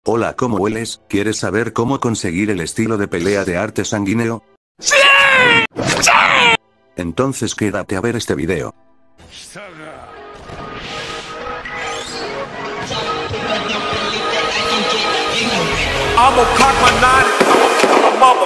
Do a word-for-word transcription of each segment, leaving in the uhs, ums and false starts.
Hola, ¿cómo hueles? ¿Quieres saber cómo conseguir el estilo de pelea de arte sanguíneo? ¡Sí! ¡Sí! Entonces quédate a ver este video. I'ma cock my nine and kill my mother.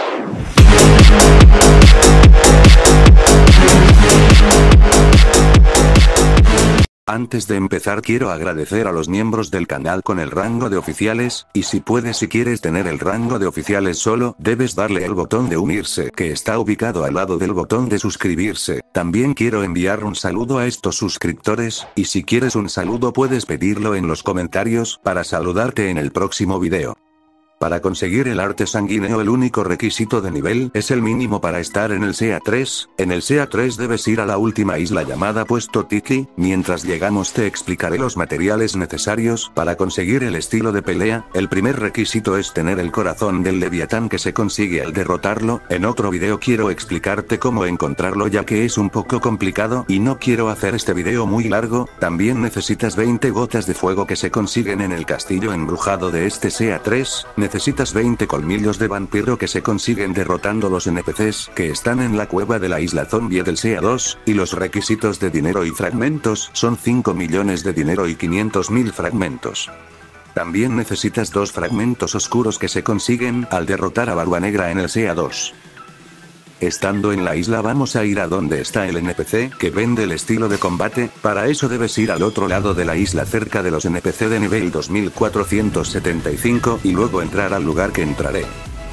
Antes de empezar quiero agradecer a los miembros del canal con el rango de oficiales, y si puedes si quieres tener el rango de oficiales solo, debes darle el botón de unirse que está ubicado al lado del botón de suscribirse. También quiero enviar un saludo a estos suscriptores, y si quieres un saludo puedes pedirlo en los comentarios, para saludarte en el próximo video. Para conseguir el arte sanguíneo el único requisito de nivel es el mínimo para estar en el S E A tres, en el S E A tres debes ir a la última isla llamada Puesto Tiki, mientras llegamos te explicaré los materiales necesarios para conseguir el estilo de pelea. El primer requisito es tener el corazón del Leviatán que se consigue al derrotarlo. En otro video quiero explicarte cómo encontrarlo ya que es un poco complicado y no quiero hacer este video muy largo. También necesitas veinte gotas de fuego que se consiguen en el castillo embrujado de este S E A tres. Necesitas veinte colmillos de vampiro que se consiguen derrotando los N P Cs que están en la cueva de la isla zombie del S E A dos, y los requisitos de dinero y fragmentos son cinco millones de dinero y quinientos mil fragmentos. También necesitas dos fragmentos oscuros que se consiguen al derrotar a Barba Negra en el S E A dos. Estando en la isla vamos a ir a donde está el N P C que vende el estilo de combate. Para eso debes ir al otro lado de la isla cerca de los N P C de nivel dos mil cuatrocientos setenta y cinco y luego entrar al lugar que entraré.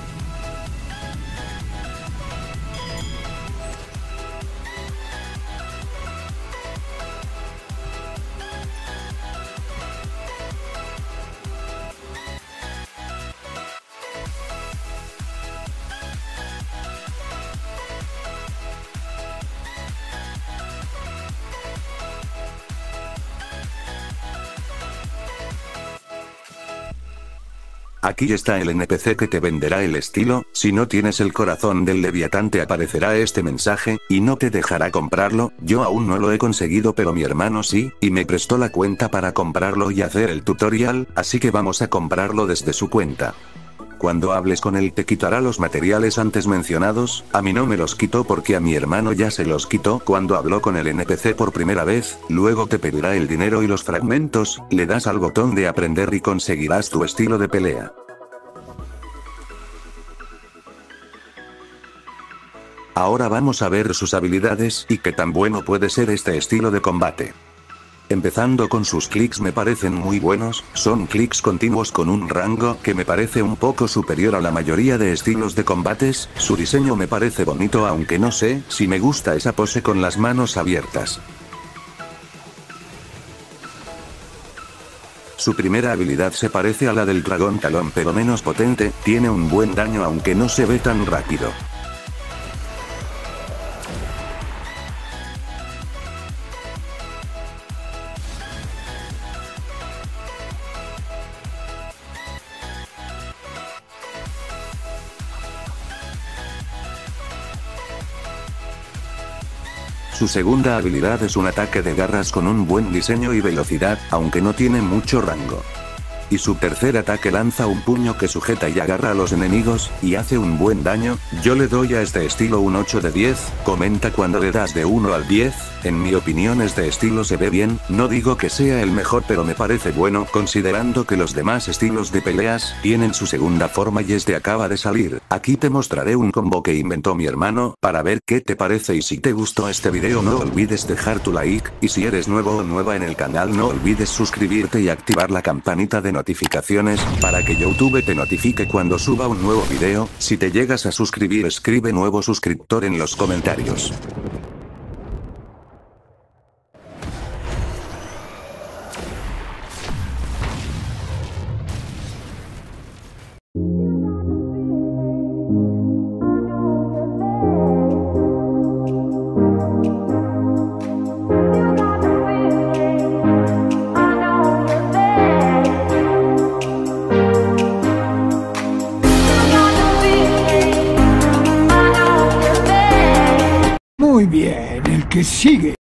Aquí está el N P C que te venderá el estilo. Si no tienes el corazón del Leviatán te aparecerá este mensaje, y no te dejará comprarlo. Yo aún no lo he conseguido pero mi hermano sí, y me prestó la cuenta para comprarlo y hacer el tutorial, así que vamos a comprarlo desde su cuenta. Cuando hables con él te quitará los materiales antes mencionados. A mí no me los quitó porque a mi hermano ya se los quitó cuando habló con el N P C por primera vez. Luego te pedirá el dinero y los fragmentos, le das al botón de aprender y conseguirás tu estilo de pelea. Ahora vamos a ver sus habilidades y qué tan bueno puede ser este estilo de combate. Empezando con sus clics me parecen muy buenos, son clics continuos con un rango que me parece un poco superior a la mayoría de estilos de combates. Su diseño me parece bonito aunque no sé si me gusta esa pose con las manos abiertas. Su primera habilidad se parece a la del dragón talón pero menos potente, tiene un buen daño aunque no se ve tan rápido. Su segunda habilidad es un ataque de garras con un buen diseño y velocidad, aunque no tiene mucho rango. Y su tercer ataque lanza un puño que sujeta y agarra a los enemigos, y hace un buen daño. Yo le doy a este estilo un ocho de diez, comenta cuando le das de uno al diez, en mi opinión este estilo se ve bien, no digo que sea el mejor pero me parece bueno considerando que los demás estilos de peleas tienen su segunda forma y este acaba de salir. Aquí te mostraré un combo que inventó mi hermano, para ver qué te parece y si te gustó este video no olvides dejar tu like, y si eres nuevo o nueva en el canal no olvides suscribirte y activar la campanita de notificaciones, para que YouTube te notifique cuando suba un nuevo video. Si te llegas a suscribir escribe nuevo suscriptor en los comentarios. Muy bien, el que sigue.